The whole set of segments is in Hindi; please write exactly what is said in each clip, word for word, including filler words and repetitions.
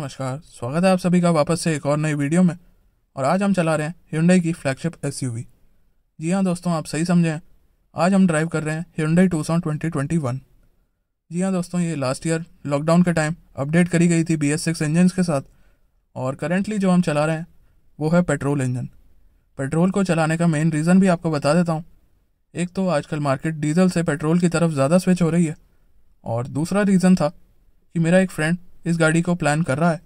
नमस्कार, स्वागत है आप सभी का वापस से एक और नई वीडियो में। और आज हम चला रहे हैं Hyundai की फ्लैगशिप एसयूवी। जी हाँ दोस्तों, आप सही समझे हैं। आज हम ड्राइव कर रहे हैं Hyundai Tucson twenty twenty one. जी हाँ दोस्तों, ये लास्ट ईयर लॉकडाउन के टाइम अपडेट करी गई थी बी एस सिक्स इंजन के साथ। और करेंटली जो हम चला रहे हैं वो है पेट्रोल इंजन। पेट्रोल को चलाने का मेन रीज़न भी आपको बता देता हूँ। एक तो आजकल मार्केट डीजल से पेट्रोल की तरफ ज़्यादा स्विच हो रही है, और दूसरा रीज़न था कि मेरा एक फ्रेंड इस गाड़ी को प्लान कर रहा है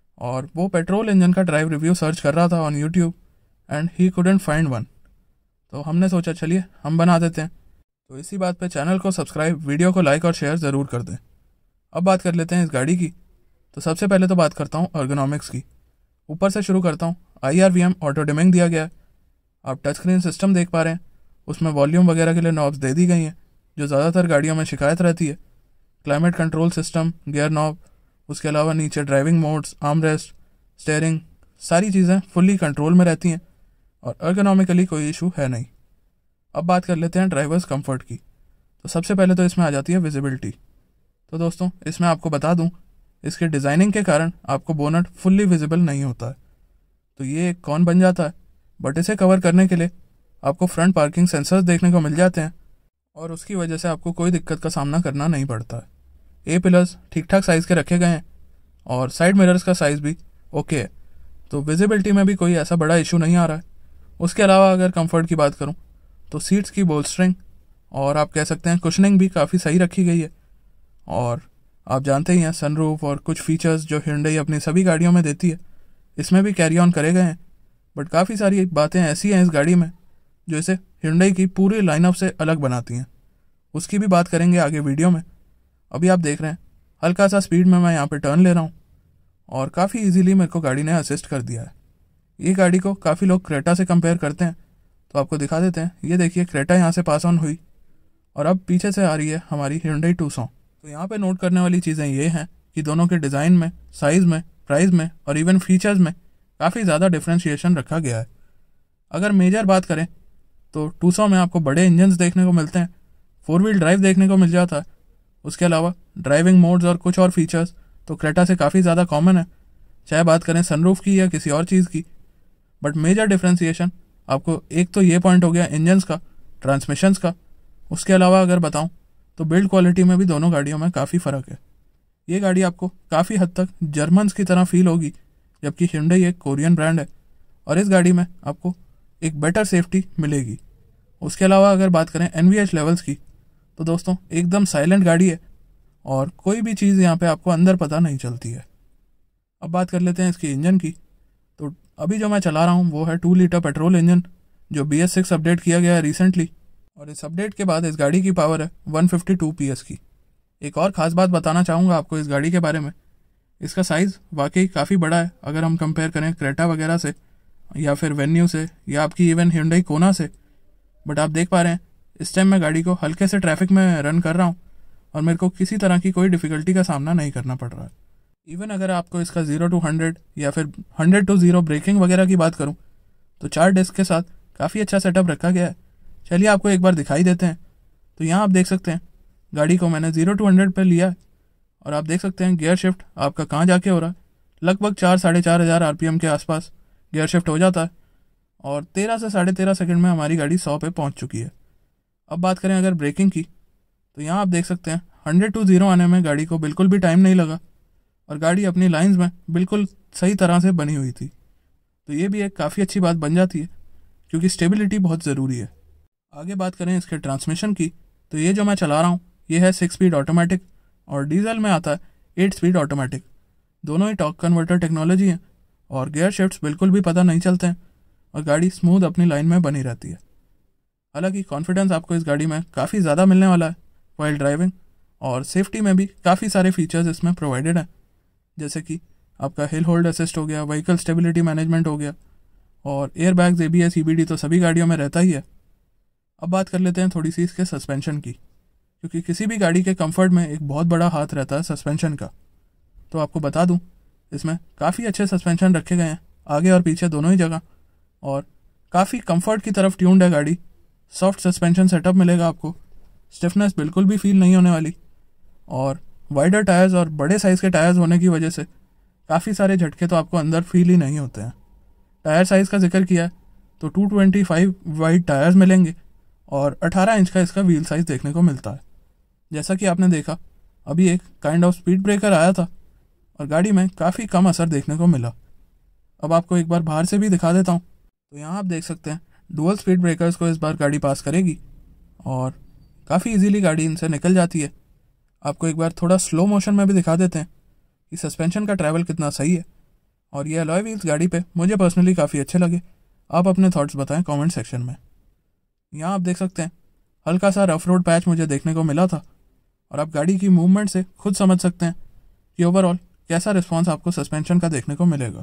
और वो पेट्रोल इंजन का ड्राइव रिव्यू सर्च कर रहा था on YouTube and he couldn't find one. तो हमने सोचा चलिए हम बना देते हैं। तो इसी बात पे चैनल को सब्सक्राइब, वीडियो को लाइक और शेयर ज़रूर कर दें। अब बात कर लेते हैं इस गाड़ी की। तो सबसे पहले तो बात करता हूँ अर्गोनॉमिक्स की। ऊपर से शुरू करता हूँ। I R V M auto dimming दिया गया है। आप टच स्क्रीन सिस्टम देख पा रहे हैं, उसमें वॉल्यूम वगैरह के लिए नॉब्स दे दी गई हैं जो ज़्यादातर गाड़ियों में शिकायत रहती है। Climate control system, gear knob, उसके अलावा नीचे driving modes, arm rest, steering, सारी चीज़ें फुल्ली कंट्रोल में रहती हैं और अर्गोनॉमिकली कोई इशू है नहीं। अब बात कर लेते हैं ड्राइवर्स कंफर्ट की। तो सबसे पहले तो इसमें आ जाती है विजिबिलिटी। तो दोस्तों इसमें आपको बता दूं, इसके डिज़ाइनिंग के कारण आपको बोनट फुल्ली विजिबल नहीं होता है। तो ये एक कॉन बन जाता है, बट इसे कवर करने के लिए आपको फ्रंट पार्किंग सेंसर्स देखने को मिल जाते हैं और उसकी वजह से आपको कोई दिक्कत का सामना करना नहीं पड़ता है। ए पिलर्स ठीक ठाक साइज़ के रखे गए हैं और साइड मिरर्स का साइज़ भी ओके है। तो विजिबिलिटी में भी कोई ऐसा बड़ा इशू नहीं आ रहा है। उसके अलावा अगर कंफर्ट की बात करूं तो सीट्स की बोल्स्टरिंग और आप कह सकते हैं कुशनिंग भी काफ़ी सही रखी गई है। और आप जानते ही हैं सनरूफ और कुछ फीचर्स जो Hyundai अपनी सभी गाड़ियों में देती है, इसमें भी कैरी ऑन करे गए हैं। बट काफ़ी सारी बातें ऐसी हैं इस गाड़ी में जो इसे Hyundai की पूरी लाइनअप से अलग बनाती हैं। उसकी भी बात करेंगे आगे वीडियो में। अभी आप देख रहे हैं हल्का सा स्पीड में मैं यहाँ पे टर्न ले रहा हूँ और काफ़ी इजीली मेरे को गाड़ी ने असिस्ट कर दिया है। ये गाड़ी को काफ़ी लोग क्रेटा से कंपेयर करते हैं, तो आपको दिखा देते हैं। ये देखिए क्रेटा यहाँ से पास ऑन हुई और अब पीछे से आ रही है हमारी Hyundai Tucson। तो यहाँ पे नोट करने वाली चीज़ें ये हैं कि दोनों के डिज़ाइन में, साइज़ में, प्राइस में और इवन फीचर्स में काफ़ी ज़्यादा डिफ्रेंशिएशन रखा गया है। अगर मेजर बात करें तो Tucson में आपको बड़े इंजन्स देखने को मिलते हैं, फोर व्हील ड्राइव देखने को मिल जाता है। उसके अलावा ड्राइविंग मोड्स और कुछ और फीचर्स तो क्रेटा से काफ़ी ज़्यादा कॉमन है, चाहे बात करें सनरूफ की या किसी और चीज़ की। बट मेजर डिफ्रेंशिएशन आपको एक तो ये पॉइंट हो गया इंजन्स का, ट्रांसमिशंस का। उसके अलावा अगर बताऊं तो बिल्ड क्वालिटी में भी दोनों गाड़ियों में काफ़ी फ़र्क है। ये गाड़ी आपको काफ़ी हद तक जर्मन्स की तरह फील होगी, जबकि Hyundai एक कोरियन ब्रांड है और इस गाड़ी में आपको एक बेटर सेफ्टी मिलेगी। उसके अलावा अगर बात करें एन वी एच लेवल्स की तो दोस्तों एकदम साइलेंट गाड़ी है और कोई भी चीज़ यहाँ पे आपको अंदर पता नहीं चलती है। अब बात कर लेते हैं इसकी इंजन की। तो अभी जो मैं चला रहा हूँ वो है टू लीटर पेट्रोल इंजन जो बी एस सिक्स अपडेट किया गया है रिसेंटली, और इस अपडेट के बाद इस गाड़ी की पावर है one fifty two P S की। एक और ख़ास बात बताना चाहूँगा आपको इस गाड़ी के बारे में, इसका साइज़ वाकई काफ़ी बड़ा है अगर हम कंपेयर करें क्रेटा वगैरह से या फिर वेन्यू से या आपकी इवन Hyundai कोना से। बट आप देख पा रहे हैं इस टाइम मैं गाड़ी को हल्के से ट्रैफिक में रन कर रहा हूँ और मेरे को किसी तरह की कोई डिफ़िकल्टी का सामना नहीं करना पड़ रहा है। इवन अगर आपको इसका ज़ीरो टू हंड्रेड या फिर हंड्रेड टू ज़ीरो ब्रेकिंग वगैरह की बात करूँ तो चार डिस्क के साथ काफ़ी अच्छा सेटअप रखा गया है। चलिए आपको एक बार दिखाई देते हैं। तो यहाँ आप देख सकते हैं गाड़ी को मैंने ज़ीरो टू हंड्रेड पर लिया है और आप देख सकते हैं गियर शिफ्ट आपका कहाँ जाके हो रहा है। लगभग चार साढ़े चार हज़ार आर पी एम के आसपास गियर शिफ्ट हो जाता है और तेरह से साढ़े तेरह सेकेंड में हमारी गाड़ी सौ पे पहुँच चुकी है। अब बात करें अगर ब्रेकिंग की तो यहाँ आप देख सकते हैं हंड्रेड टू ज़ीरो आने में गाड़ी को बिल्कुल भी टाइम नहीं लगा और गाड़ी अपनी लाइंस में बिल्कुल सही तरह से बनी हुई थी। तो ये भी एक काफ़ी अच्छी बात बन जाती है क्योंकि स्टेबिलिटी बहुत ज़रूरी है। आगे बात करें इसके ट्रांसमिशन की तो ये जो मैं चला रहा हूँ ये है सिक्स स्पीड ऑटोमेटिक और डीजल में आता है एट स्पीड ऑटोमेटिक। दोनों ही टॉर्क कन्वर्टर टेक्नोलॉजी है और गियर शिफ्ट्स बिल्कुल भी पता नहीं चलते हैं और गाड़ी स्मूथ अपनी लाइन में बनी रहती है। हालांकि कॉन्फिडेंस आपको इस गाड़ी में काफ़ी ज़्यादा मिलने वाला है वाइल ड्राइविंग, और सेफ्टी में भी काफ़ी सारे फीचर्स इसमें प्रोवाइडेड हैं, जैसे कि आपका हिल होल्ड असिस्ट हो गया, व्हीकल स्टेबिलिटी मैनेजमेंट हो गया और air bags, A B S, E B D तो सभी गाड़ियों में रहता ही है। अब बात कर लेते हैं थोड़ी सी इसके सस्पेंशन की, क्योंकि किसी भी गाड़ी के कंफर्ट में एक बहुत बड़ा हाथ रहता है सस्पेंशन का। तो आपको बता दूं इसमें काफ़ी अच्छे सस्पेंशन रखे गए हैं आगे और पीछे दोनों ही जगह, और काफ़ी कंफर्ट की तरफ ट्यून्ड है गाड़ी। सॉफ्ट सस्पेंशन सेटअप मिलेगा आपको, स्टिफनेस बिल्कुल भी फील नहीं होने वाली, और वाइडर टायर्स और बड़े साइज़ के टायर्स होने की वजह से काफ़ी सारे झटके तो आपको अंदर फील ही नहीं होते हैं। टायर साइज़ का जिक्र किया है तो two twenty five wide tyres मिलेंगे और अठारह इंच का इसका व्हील साइज़ देखने को मिलता है। जैसा कि आपने देखा अभी एक काइंड ऑफ स्पीड ब्रेकर आया था और गाड़ी में काफ़ी कम असर देखने को मिला। अब आपको एक बार बाहर से भी दिखा देता हूँ। तो यहाँ आप देख सकते हैं डुअल स्पीड ब्रेकर्स को इस बार गाड़ी पास करेगी और काफ़ी इजीली गाड़ी इनसे निकल जाती है। आपको एक बार थोड़ा स्लो मोशन में भी दिखा देते हैं कि सस्पेंशन का ट्रैवल कितना सही है। और ये अलॉय व्हील्स गाड़ी पे मुझे पर्सनली काफ़ी अच्छे लगे। आप अपने थॉट्स बताएं कमेंट सेक्शन में। यहाँ आप देख सकते हैं हल्का सा रफ रोड पैच मुझे देखने को मिला था और आप गाड़ी की मूवमेंट से खुद समझ सकते हैं कि ओवरऑल कैसा रिस्पॉन्स आपको सस्पेंशन का देखने को मिलेगा।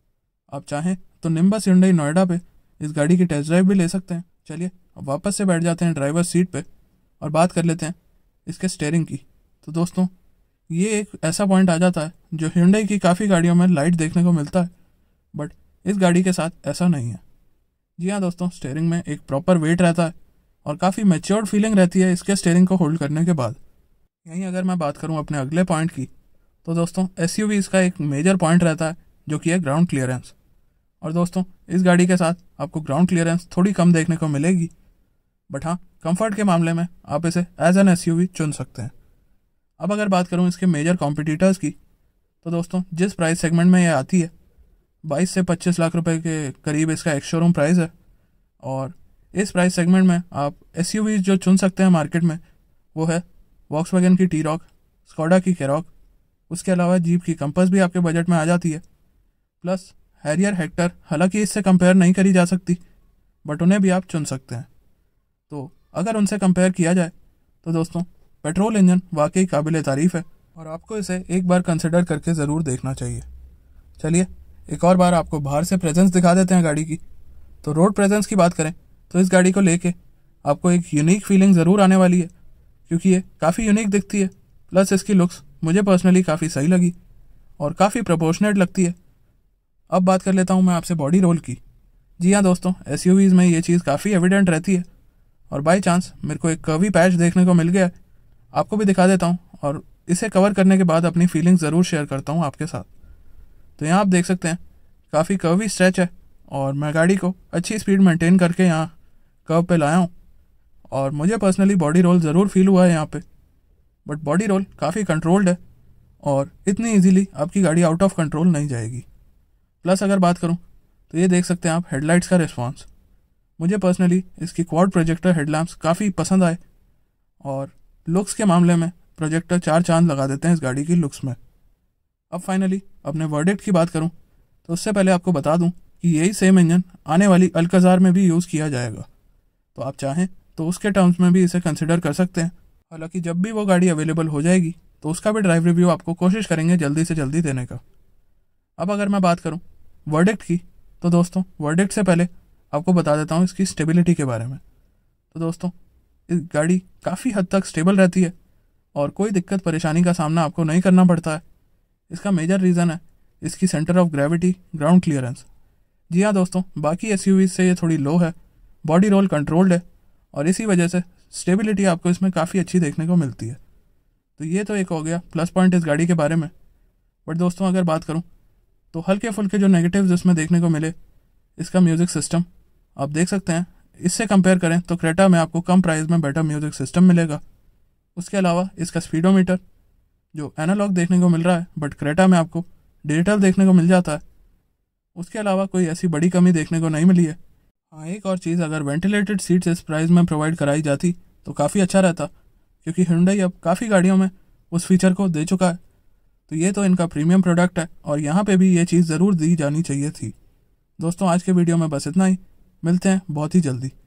आप चाहें तो निम्बस Hyundai नोएडा पे इस गाड़ी की टेस्ट ड्राइव भी ले सकते हैं। चलिए अब वापस से बैठ जाते हैं ड्राइवर सीट पे और बात कर लेते हैं इसके स्टीयरिंग की। तो दोस्तों ये एक ऐसा पॉइंट आ जाता है जो Hyundai की काफ़ी गाड़ियों में लाइट देखने को मिलता है, बट इस गाड़ी के साथ ऐसा नहीं है। जी हाँ दोस्तों, स्टीयरिंग में एक प्रॉपर वेट रहता है और काफ़ी मैच्योर्ड फीलिंग रहती है इसके स्टीयरिंग को होल्ड करने के बाद। यहीं अगर मैं बात करूँ अपने अगले पॉइंट की तो दोस्तों एसयूवी इसका एक मेजर पॉइंट रहता है जो कि है ग्राउंड क्लियरेंस। और दोस्तों इस गाड़ी के साथ आपको ग्राउंड क्लियरेंस थोड़ी कम देखने को मिलेगी, बट हाँ कंफर्ट के मामले में आप इसे एज एन एसयूवी चुन सकते हैं। अब अगर बात करूँ इसके मेजर कॉम्पिटिटर्स की तो दोस्तों जिस प्राइस सेगमेंट में ये आती है बाईस से पच्चीस लाख रुपए के करीब इसका एक्स शोरूम प्राइस है। और इस प्राइस सेगमेंट में आप एसयूवीज जो चुन सकते हैं मार्केट में वो है वॉक्सवैगन की टी-रॉक, स्कोडा की कैरॉक, उसके अलावा जीप की कंपास भी आपके बजट में आ जाती है, प्लस हैरियर हेक्टर। हालांकि इससे कंपेयर नहीं करी जा सकती बट उन्हें भी आप चुन सकते हैं। तो अगर उनसे कंपेयर किया जाए तो दोस्तों पेट्रोल इंजन वाकई काबिल तारीफ़ है और आपको इसे एक बार कंसिडर करके ज़रूर देखना चाहिए। चलिए एक और बार आपको बाहर से प्रेजेंस दिखा देते हैं गाड़ी की। तो रोड प्रेजेंस की बात करें तो इस गाड़ी को लेके आपको एक यूनिक फीलिंग ज़रूर आने वाली है क्योंकि ये काफ़ी यूनिक दिखती है, प्लस इसकी लुक्स मुझे पर्सनली काफ़ी सही लगी और काफ़ी प्रोपोर्शनेट लगती है। अब बात कर लेता हूँ मैं आपसे बॉडी रोल की। जी हाँ दोस्तों, एसयूवीज़ में ये चीज़ काफ़ी एविडेंट रहती है और बाय चांस मेरे को एक कर्वी पैच देखने को मिल गया है, आपको भी दिखा देता हूँ और इसे कवर करने के बाद अपनी फीलिंग ज़रूर शेयर करता हूँ आपके साथ। तो यहाँ आप देख सकते हैं काफ़ी कर्वी स्ट्रेच है और मैं गाड़ी को अच्छी स्पीड मेंटेन करके यहाँ कर्व पे लाया हूँ और मुझे पर्सनली बॉडी रोल ज़रूर फील हुआ है यहाँ पे, बट बॉडी रोल काफ़ी कंट्रोल्ड है और इतनी इजीली आपकी गाड़ी आउट ऑफ कंट्रोल नहीं जाएगी। प्लस अगर बात करूँ तो ये देख सकते हैं आप हेडलाइट्स का रिस्पॉन्स। मुझे पर्सनली इसकी क्वाड प्रोजेक्टर हेडलैम्प्स काफ़ी पसंद आए और लुक्स के मामले में प्रोजेक्टर चार चांद लगा देते हैं इस गाड़ी की लुक्स में। अब फाइनली अपने वर्डिक्ट की बात करूं तो उससे पहले आपको बता दूं कि यही सेम इंजन आने वाली अल्काजार में भी यूज़ किया जाएगा, तो आप चाहें तो उसके टर्म्स में भी इसे कंसिडर कर सकते हैं। हालांकि जब भी वो गाड़ी अवेलेबल हो जाएगी तो उसका भी ड्राइव रिव्यू आपको कोशिश करेंगे जल्दी से जल्दी देने का। अब अगर मैं बात करूँ वर्डिक्ट की तो दोस्तों वर्डिक्ट से पहले आपको बता देता हूँ इसकी स्टेबिलिटी के बारे में। तो दोस्तों इस गाड़ी काफ़ी हद तक स्टेबल रहती है और कोई दिक्कत परेशानी का सामना आपको नहीं करना पड़ता है। इसका मेजर रीज़न है इसकी centre of gravity ground clearance. जी हाँ दोस्तों, बाकी एसयूवीज से ये थोड़ी लो है, बॉडी रोल कंट्रोल्ड है और इसी वजह से स्टेबिलिटी आपको इसमें काफ़ी अच्छी देखने को मिलती है। तो ये तो एक हो गया प्लस पॉइंट इस गाड़ी के बारे में। बट दोस्तों अगर बात करूँ तो हल्के फुल्के जो नेगेटिव्स इसमें देखने को मिले, इसका म्यूज़िक सिस्टम आप देख सकते हैं, इससे कंपेयर करें तो क्रेटा में आपको कम प्राइस में बेटर म्यूज़िक सिस्टम मिलेगा। उसके अलावा इसका स्पीडोमीटर जो एनालॉग देखने को मिल रहा है बट क्रेटा में आपको डिजिटल देखने को मिल जाता है। उसके अलावा कोई ऐसी बड़ी कमी देखने को नहीं मिली है। हाँ, एक और चीज़, अगर वेंटिलेटेड सीट्स इस प्राइस में प्रोवाइड कराई जाती तो काफ़ी अच्छा रहता क्योंकि Hyundai अब काफ़ी गाड़ियों में उस फीचर को दे चुका है। तो ये तो इनका प्रीमियम प्रोडक्ट है और यहाँ पे भी ये चीज़ ज़रूर दी जानी चाहिए थी। दोस्तों आज के वीडियो में बस इतना ही, मिलते हैं बहुत ही जल्दी।